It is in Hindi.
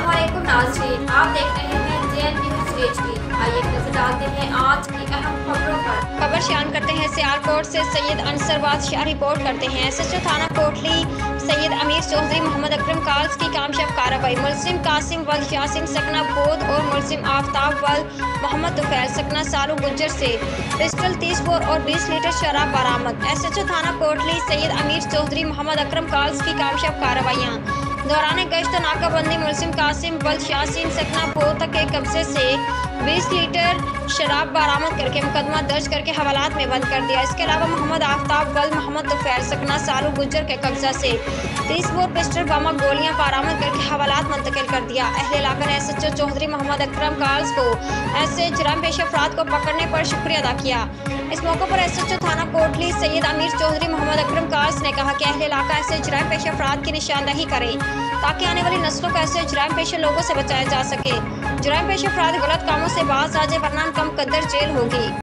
अस्सलामुअलैकुम नाज़रीन, आप देख रहे हैं JN न्यूज़ HD। आइए एक नजर डालते हैं आज की अहम खबरों पर। खबर शान करते हैं सियालकोट से सैयद अंसर बादशाह रिपोर्ट करते हैं SHO थाना कोटली सैयद अमीर चौधरी मोहम्मद अकरम काल्स की कामयाब कार्रवाई। मुलजिम कासिम वल यासिन सकना बोध और मुलजिम आफ्ताब वल मोहम्मद तुफैल सकना सालू गुज्जर से पिस्टल 30 बोर और 20 लीटर शराब बरामद। SHO थाना कोटली सैयद अमीर चौधरी मोहम्मद अकरम काल्स की कामयाब कार्रवाइयाँ। दौरान गश्त नाकाबंदी मुलजिम कासिम वल यासिन सकना बोध के कब्जे से 20 लीटर शराब बरामद करके मुकदमा दर्ज करके हवालात में बंद कर दिया। इसके अलावा मोहम्मद आफ्ताब वल मोहम्मद तुफैल सकना सालू गुज्जर के कब्जा से 30 बोर पिस्टल बम गोलियां बरामद करके हवालात मुंतकिल कर दिया। अहले इलाका ने SHO चौधरी मोहम्मद अकरम काल्स को ऐसे जुर्म पेश अफराद को पकड़ने पर शुक्रिया अदा किया। इस मौके पर SHO थाना कोटली सैयद अमीर चौधरी मोहम्मद अकरम काल्स ने कहा कि अहले इलाका ऐसे जुर्म पेश अफराद की निशानदही करे ताकि आने वाली नस्लों को ऐसे जुर्म पेश लोगों से बचाया जा सके। जुर्म पेश अफराद गलत कामों से बाज आ जाए वरना कम कदर जेल होगी।